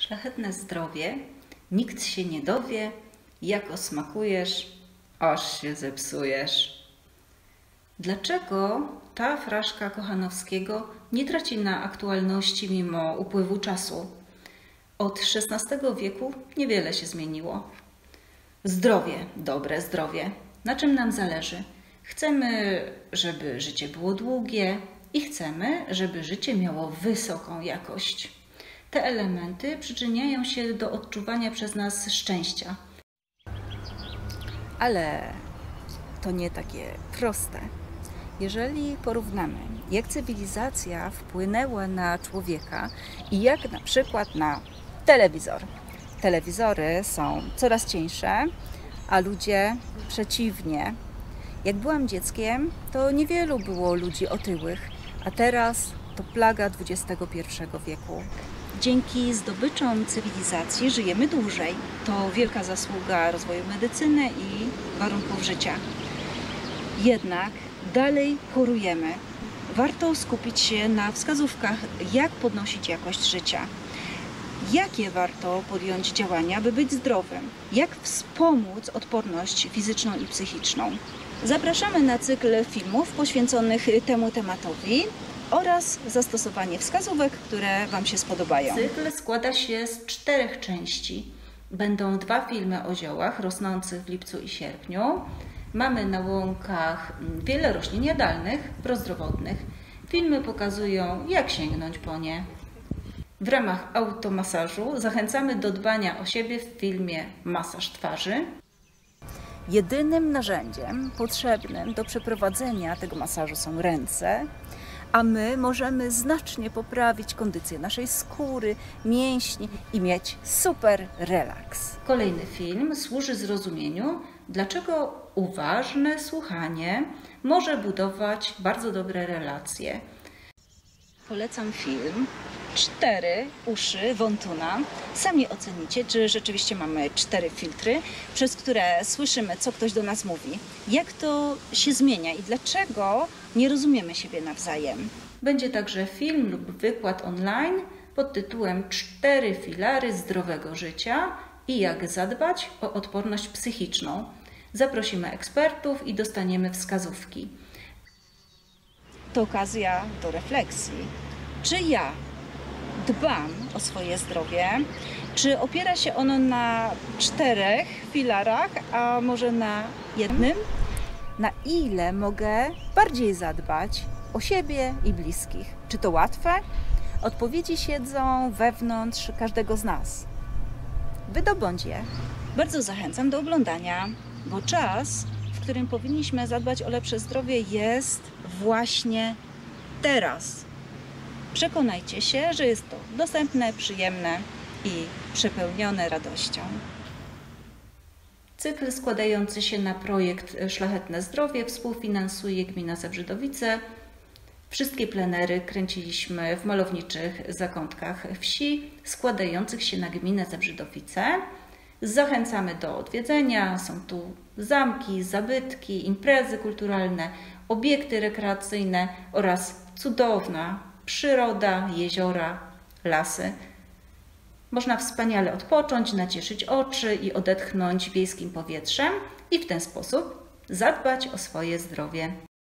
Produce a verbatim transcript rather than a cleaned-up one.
Szlachetne zdrowie, nikt się nie dowie, jak osmakujesz, aż się zepsujesz. Dlaczego ta fraszka Kochanowskiego nie traci na aktualności mimo upływu czasu? Od szesnastego wieku niewiele się zmieniło. Zdrowie, dobre zdrowie. Na czym nam zależy? Chcemy, żeby życie było długie i chcemy, żeby życie miało wysoką jakość. Te elementy przyczyniają się do odczuwania przez nas szczęścia. Ale to nie takie proste. Jeżeli porównamy, jak cywilizacja wpłynęła na człowieka i jak na przykład na telewizor. Telewizory są coraz cieńsze, a ludzie przeciwnie. Jak byłam dzieckiem, to niewielu było ludzi otyłych, a teraz to plaga dwudziestego pierwszego wieku. Dzięki zdobyczom cywilizacji żyjemy dłużej. To wielka zasługa rozwoju medycyny i warunków życia. Jednak dalej chorujemy. Warto skupić się na wskazówkach, jak podnosić jakość życia. Jakie warto podjąć działania, by być zdrowym? Jak wspomóc odporność fizyczną i psychiczną? Zapraszamy na cykl filmów poświęconych temu tematowi oraz zastosowanie wskazówek, które Wam się spodobają. Cykl składa się z czterech części. Będą dwa filmy o ziołach rosnących w lipcu i sierpniu. Mamy na łąkach wiele roślin jadalnych, prozdrowotnych. Filmy pokazują, jak sięgnąć po nie. W ramach automasażu zachęcamy do dbania o siebie w filmie Masaż twarzy. Jedynym narzędziem potrzebnym do przeprowadzenia tego masażu są ręce, a my możemy znacznie poprawić kondycję naszej skóry, mięśni i mieć super relaks. Kolejny film służy zrozumieniu, dlaczego uważne słuchanie może budować bardzo dobre relacje. Polecam film Cztery uszy Wontuna. Sami ocenicie, czy rzeczywiście mamy cztery filtry, przez które słyszymy, co ktoś do nas mówi. Jak to się zmienia i dlaczego nie rozumiemy siebie nawzajem. Będzie także film lub wykład online pod tytułem Cztery filary zdrowego życia i jak zadbać o odporność psychiczną. Zaprosimy ekspertów i dostaniemy wskazówki. To okazja do refleksji. Czy ja dbam o swoje zdrowie? Czy opiera się ono na czterech filarach, a może na jednym? Na ile mogę bardziej zadbać o siebie i bliskich? Czy to łatwe? Odpowiedzi siedzą wewnątrz każdego z nas. Wydobądź je. Bardzo zachęcam do oglądania, bo czas, w którym powinniśmy zadbać o lepsze zdrowie, jest właśnie teraz. Przekonajcie się, że jest to dostępne, przyjemne i przepełnione radością. Cykl składający się na projekt Szlachetne Zdrowie współfinansuje Gmina Zebrzydowice. Wszystkie plenery kręciliśmy w malowniczych zakątkach wsi składających się na Gminę Zebrzydowice. Zachęcamy do odwiedzenia. Są tu zamki, zabytki, imprezy kulturalne, obiekty rekreacyjne oraz cudowna przyroda, jeziora, lasy. Można wspaniale odpocząć, nacieszyć oczy i odetchnąć wiejskim powietrzem i w ten sposób zadbać o swoje zdrowie.